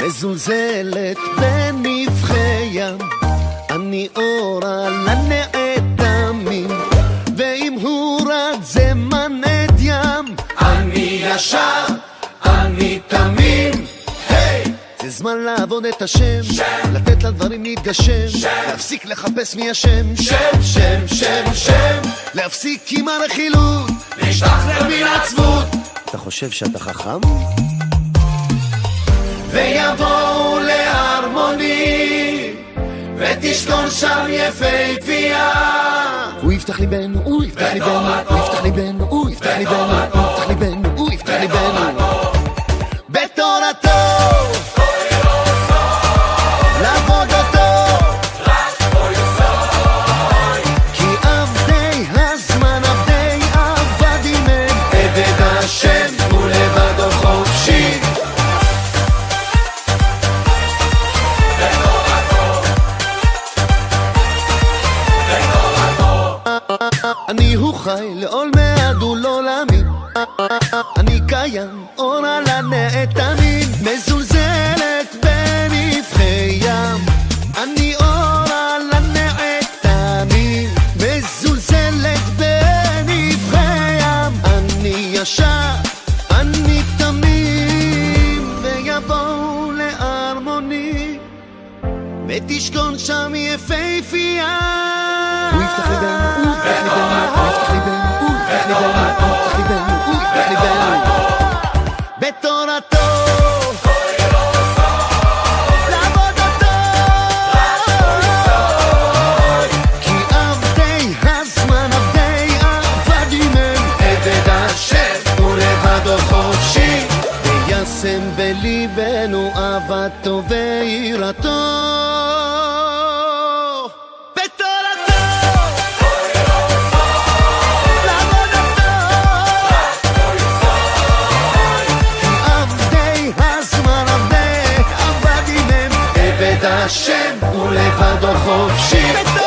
מזולזלת בנבחי ים, אני אור על הנעתמים, ואם הוא רד זה מנד ים. אני ישר, אני תמים, היי! זה זמן לעבוד את השם, לתת לדברים להתגשם, להפסיק לחפש מי השם, שם, שם, שם, שם, להפסיק עם הרכילות, להשתחרר מן העצבות. אתה חושב שאתה חכם? ויבואו להרמוני ותשכון שם יפהפייה. הוא יפתח ליבנו, הוא יפתח ליבנו, הוא יפתח ליבנו, הוא יפתח ליבנו, הוא יפתח ליבנו, הוא יפתח ליבנו בתורתו, לעבוד אותו רק בו יסוי, כי עבדי הזמן עבדי עבדים הם, עבד השם הוא לבדו חופשי. אני הוא חי לעולמי עד ולעולמים, אני קיים אור על הנעתמים, מזולזלת בנבחי ים, אני אור על הנעתמים, מזולזלת בנבחי ים, אני ישר, אני תמים, ויבואו להרמוני ותשכון שם יפהפייה. הוא יפתח ליבנו, הוא יפתח ליבנו, הוא יפתח ליבנו, הוא יפתח ליבנו, הוא יפתח ליבנו בתורתו, לעבוד אותו כי עבדי הזמן עבדי עבדים הם, עבד השם הוא לבדו חופשי, וישם בליבנו אהבתו ויראתו. השם הוא לבדו חופשי.